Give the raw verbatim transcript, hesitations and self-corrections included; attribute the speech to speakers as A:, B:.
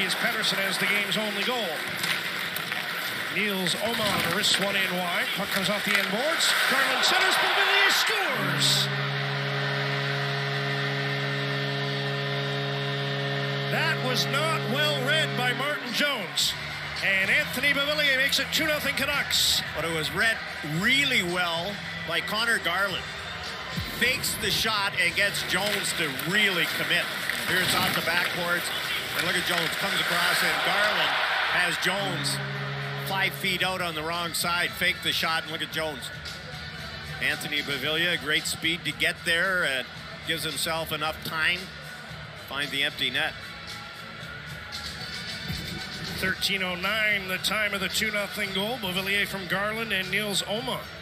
A: Mathias Pettersson has the game's only goal. Niels Oman wrists one in wide. Puck comes off the end boards. Garland centers. Beauvillier scores. That was not well read by Martin Jones. And Anthony Beauvillier makes it two nothing Canucks.
B: But it was read really well by Conor Garland. Fakes the shot and gets Jones to really commit. Here's off the backboards. And look at Jones. Comes across and Garland has Jones five feet out on the wrong side. Fake the shot and look at Jones. Anthony Beauvillier, great speed to get there. And gives himself enough time to find the empty net.
A: thirteen oh nine, the time of the two nothing goal. Beauvillier from Garland and Niels Oman.